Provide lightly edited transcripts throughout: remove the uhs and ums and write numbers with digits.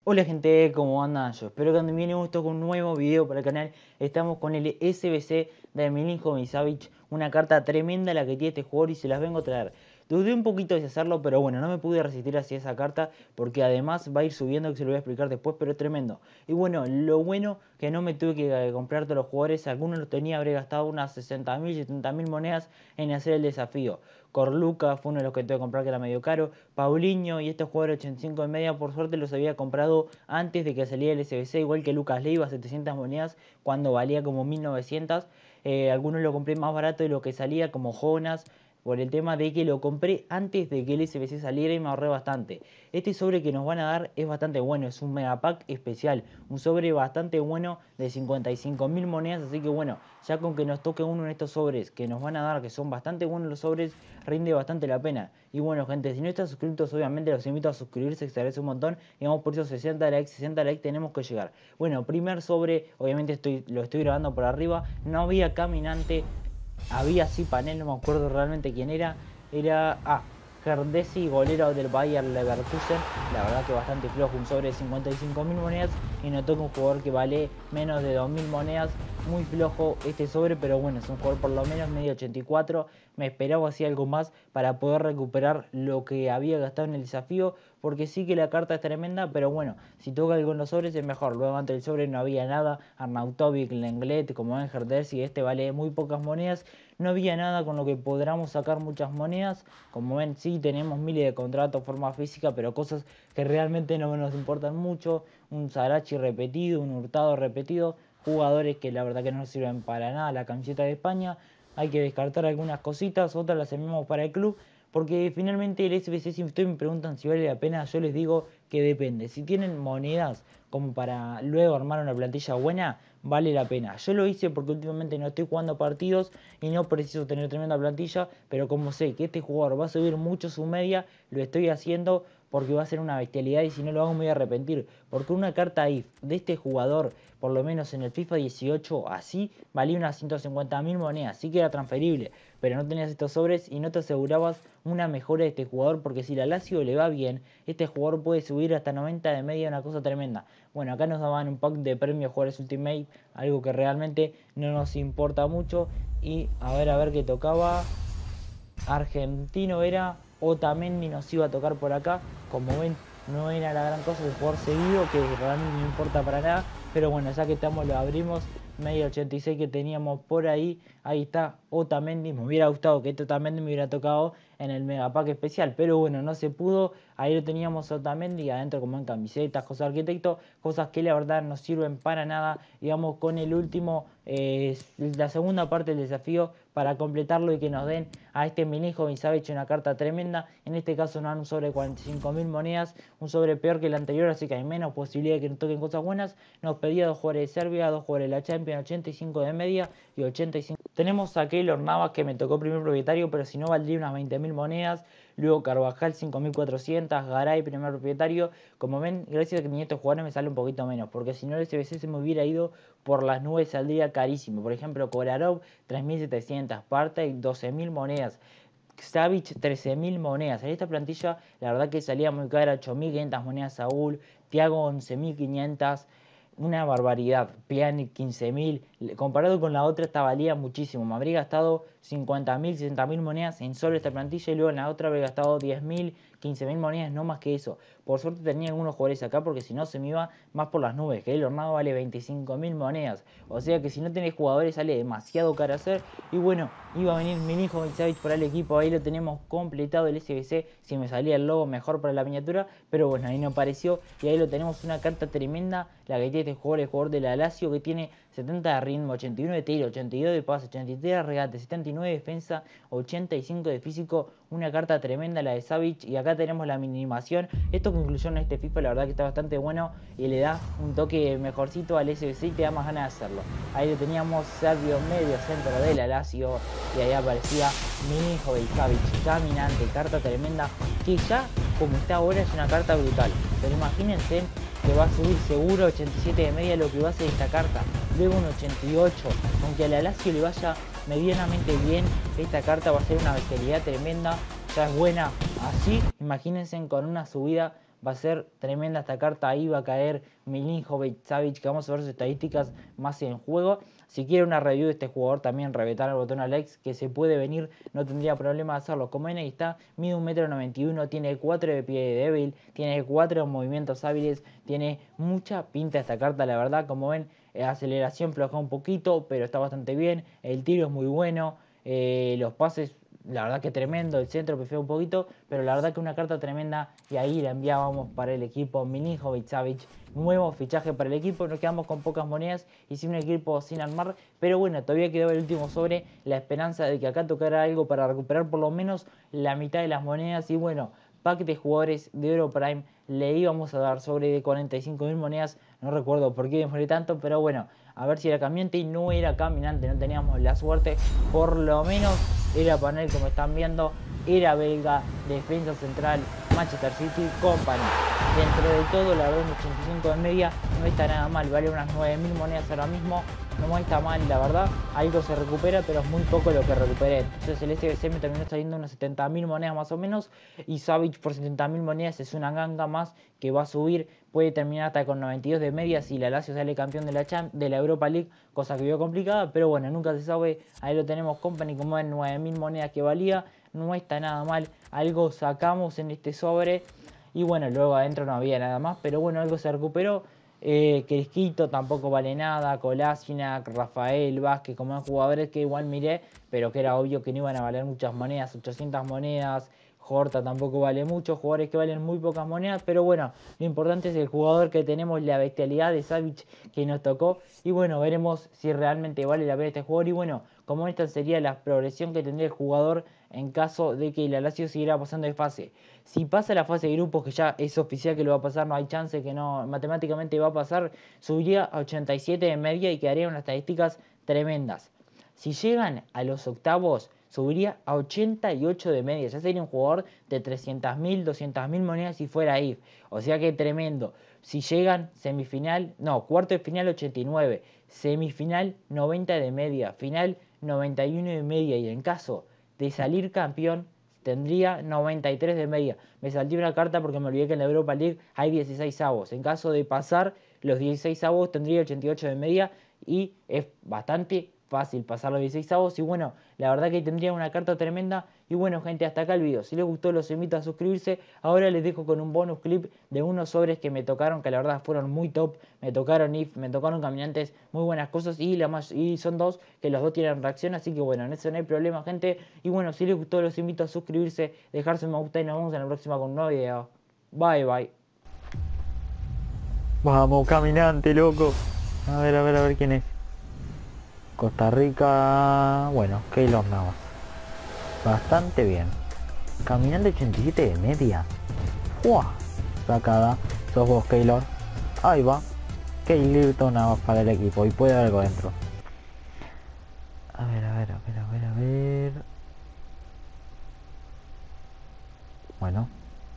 Hola gente, ¿cómo andan? Yo espero que anden bien y gusto con un nuevo video para el canal. Estamos con el SBC de Milinkovic Savic, una carta tremenda la que tiene este jugador y se las vengo a traer. Dudé un poquito de hacerlo, pero bueno, no me pude resistir hacia esa carta porque además va a ir subiendo, que se lo voy a explicar después, pero es tremendo. Y bueno, lo bueno que no me tuve que comprar todos los jugadores, algunos los tenía, habré gastado unas 60.000, 70.000 monedas en hacer el desafío. Corluca fue uno de los que tuve que comprar, que era medio caro. Paulinho y estos jugadores 85 de media, por suerte los había comprado antes de que saliera el SBC, igual que Lucas Leiva, 700 monedas cuando valía como 1900. Algunos lo compré más barato de lo que salía, como Jonas, por el tema de que lo compré antes de que el SBC saliera y me ahorré bastante. Este sobre que nos van a dar es bastante bueno, es un megapack especial, un sobre bastante bueno de 55.000 monedas, así que bueno, ya con que nos toque uno en estos sobres que nos van a dar, que son bastante buenos los sobres, rinde bastante la pena. Y bueno gente, si no están suscritos, obviamente los invito a suscribirse, que se agradece un montón, y vamos por esos 60 likes tenemos que llegar. Bueno, primer sobre, obviamente lo estoy grabando por arriba, no había caminante. Había sí panel, no me acuerdo realmente quién era. Era Gerdesi, golero del Bayer Leverkusen. La verdad que bastante flojo, un sobre de 55.000 monedas. Y no toca un jugador que vale menos de 2.000 monedas. Muy flojo este sobre, pero bueno, es un jugador por lo menos medio 84. Me esperaba así algo más para poder recuperar lo que había gastado en el desafío. Porque sí que la carta es tremenda, pero bueno, si toca algo en los sobres es mejor. Luego antes del sobre no había nada. Arnautovic, Lenglet, como ven Gerdesi, este vale muy pocas monedas. No había nada con lo que podamos sacar muchas monedas. Como ven, sí tenemos miles de contratos, forma física, pero cosas que realmente no nos importan mucho. Un Sarachi repetido, un Hurtado repetido. Jugadores que la verdad que no nos sirven para nada. La camiseta de España. Hay que descartar algunas cositas, otras las enviamos para el club. Porque finalmente el SBC, si ustedes me preguntan si vale la pena, yo les digo que depende. Si tienen monedas como para luego armar una plantilla buena, vale la pena. Yo lo hice porque últimamente no estoy jugando partidos y no preciso tener tremenda plantilla, pero como sé que este jugador va a subir mucho su media, lo estoy haciendo porque va a ser una bestialidad y si no lo hago me voy a arrepentir. Porque una carta IF de este jugador, por lo menos en el FIFA 18, así, valía unas 150.000 monedas, sí que era transferible, pero no tenías estos sobres y no te asegurabas una mejora de este jugador, porque si la Lazio le va bien, este jugador puede subir hasta 90 de media, una cosa tremenda. Bueno, acá nos daban un pack de premios jugadores Ultimate, algo que realmente no nos importa mucho. Y a ver qué tocaba. Argentino era, Otamendi nos iba a tocar por acá. Como ven, no era la gran cosa el jugador seguido, que realmente no importa para nada. Pero bueno, ya que estamos, lo abrimos. Medio 86 que teníamos por ahí. Ahí está Otamendi. Me hubiera gustado que este Otamendi me hubiera tocado en el megapack especial, pero bueno, no se pudo. Ahí lo teníamos Otamendi adentro como en camisetas, cosas de arquitecto, cosas que la verdad no sirven para nada. Y vamos con el último, la segunda parte del desafío para completarlo y que nos den a este Milinkovic Savic una carta tremenda. En este caso nos dan un sobre de 45.000 monedas, un sobre peor que el anterior, así que hay menos posibilidad de que nos toquen cosas buenas. Nos pedía 2 jugadores de Serbia, 2 jugadores de la Champions, 85 de media y 85. Tenemos a Keylor Navas, que me tocó primer propietario, pero si no valdría unas 20.000 monedas. Luego Carvajal 5.400, Garay primer propietario. Como ven, gracias a que tenía estos jugadores me sale un poquito menos, porque si no el SBC se me hubiera ido por las nubes, saldría carísimo. Por ejemplo, Kolarov 3.700, Partey 12.000 monedas, Savic 13.000 monedas. En esta plantilla la verdad que salía muy cara, 8.500 monedas Saúl, Thiago 11.500. Una barbaridad. Pjanic 15.000. Comparado con la otra, esta valía muchísimo. Me habría gastado 50.000, 60.000 monedas en solo esta plantilla y luego en la otra habría gastado 10.000, 15.000 monedas, no más que eso. Por suerte tenía algunos jugadores acá porque si no se me iba más por las nubes. Que el Hornado vale 25.000 monedas. O sea que si no tenés jugadores sale demasiado caro hacer. Y bueno, iba a venir Milinkovic Savic para el equipo. Ahí lo tenemos completado el SBC. Si me salía el logo mejor para la miniatura. Pero bueno, ahí no apareció. Y ahí lo tenemos, una carta tremenda. La que tiene este jugador, el jugador de la Lazio, que tiene 70 de ritmo, 81 de tiro, 82 de pase, 83 de regate, 79 de defensa, 85 de físico. Una carta tremenda la de Savic. Y acá tenemos la minimación. Esto que incluyeron en este FIFA la verdad que está bastante bueno y le da un toque mejorcito al SBC y te da más ganas de hacerlo. Ahí lo teníamos, Sergio medio centro de la Lazio, y ahí aparecía Milinkovic Savic, caminante, carta tremenda, que ya como está ahora es una carta brutal. Pero imagínense que va a subir seguro 87 de media lo que va a hacer esta carta, luego un 88, aunque a la Lazio le vaya medianamente bien, esta carta va a ser una bestialidad tremenda. Ya es buena así, imagínense con una subida Va a ser tremenda esta carta. Ahí va a caer Milinkovic Savic, que vamos a ver sus estadísticas más en juego. Si quiere una review de este jugador, también reventar el botón a likes, que se puede venir, no tendría problema de hacerlo. Como ven, ahí está, mide 1,91 m, tiene 4 de pie débil, tiene 4 movimientos hábiles, tiene mucha pinta esta carta, la verdad. Como ven, aceleración floja un poquito, pero está bastante bien. El tiro es muy bueno, los pases, la verdad que tremendo. El centro prefiero un poquito, pero la verdad que una carta tremenda. Y ahí la enviábamos para el equipo Milinkovic Savic, nuevo fichaje para el equipo. Nos quedamos con pocas monedas y sin un equipo sin armar, pero bueno, todavía quedó el último sobre, la esperanza de que acá tocara algo para recuperar por lo menos la mitad de las monedas. Y bueno, pack de jugadores de Oro Prime le íbamos a dar sobre de 45.000 monedas. No recuerdo por qué demoré tanto, pero bueno, a ver si era caminante. Y no era caminante, no teníamos la suerte. Por lo menos era panel, como están viendo, era belga, defensa central, Manchester City Company. Dentro de todo, la verdad, un 85 de media no está nada mal, vale unas 9.000 monedas ahora mismo. No está mal, la verdad. Algo se recupera, pero es muy poco lo que recuperé. Entonces el SBC me terminó saliendo unas 70.000 monedas más o menos. Y Savic por 70.000 monedas es una ganga más que va a subir. Puede terminar hasta con 92 de media si la Lazio sale campeón de la Europa League, cosa que veo complicada, pero bueno, nunca se sabe. Ahí lo tenemos, Company, como en 9.000 monedas que valía. No está nada mal. Algo sacamos en este sobre. Y bueno, luego adentro no había nada más, pero bueno, algo se recuperó. Crisquito tampoco vale nada, Kolasinac, Rafael, Vázquez, como jugadores que igual miré, pero que era obvio que no iban a valer muchas monedas, 800 monedas. Horta tampoco vale mucho, jugadores que valen muy pocas monedas, pero bueno, lo importante es el jugador que tenemos, la bestialidad de Savic que nos tocó. Y bueno, veremos si realmente vale la pena este jugador. Y bueno, como esta sería la progresión que tendría el jugador en caso de que la Lazio siguiera pasando de fase. Si pasa la fase de grupos, que ya es oficial que lo va a pasar, no hay chance que no, matemáticamente va a pasar, subiría a 87 de media y quedaría unas estadísticas tremendas. Si llegan a los octavos, subiría a 88 de media. Ya sería un jugador de 300.000, 200.000 monedas si fuera IF. O sea que tremendo. Si llegan semifinal, no, cuarto de final 89, semifinal 90 de media, final 91 de media. Y en caso de salir campeón, tendría 93 de media. Me salté una carta porque me olvidé que en la Europa League hay 16 avos. En caso de pasar los 16 avos, tendría 88 de media. Y es bastante fácil pasar los 16 avos. Y bueno, la verdad que tendría una carta tremenda. Y bueno, gente, hasta acá el video. Si les gustó, los invito a suscribirse. Ahora les dejo con un bonus clip de unos sobres que me tocaron, que la verdad fueron muy top. Me tocaron IF, me tocaron caminantes, muy buenas cosas. Y son dos, que los dos tienen reacción. Así que bueno, en eso no hay problema, gente. Y bueno, si les gustó, los invito a suscribirse, dejarse un me gusta y nos vemos en la próxima con un nuevo video. Bye, bye. Vamos, caminante, loco. A ver quién es. Costa Rica. Bueno, Keylor Navas. Bastante bien. Caminante 87 de media. ¡Fua! Sacada. Sos vos, Keylor. Ahí va. Keylor Navas para el equipo. Y puede haber algo dentro. A ver. Bueno.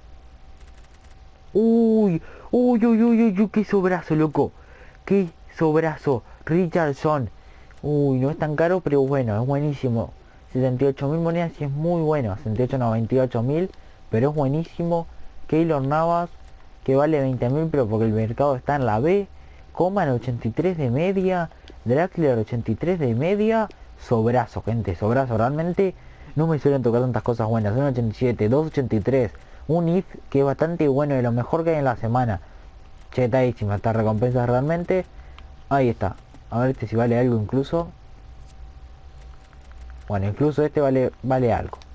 Uy, qué sobrazo, loco. Qué sobrazo. Richardson. Uy, no es tan caro, pero bueno, es buenísimo. 78.000 monedas y es muy bueno. 78, no, 28.000, pero es buenísimo. Keylor Navas, que vale 20.000, pero porque el mercado está en la B. Coman 83 de media. Draxler 83 de media. Sobrazo, gente, sobrazo. Realmente no me suelen tocar tantas cosas buenas. 1.87, 2.83. Un IF que es bastante bueno, de lo mejor que hay en la semana. Chetadísima esta recompensa realmente. Ahí está. A ver si vale algo incluso. Bueno, incluso este vale algo.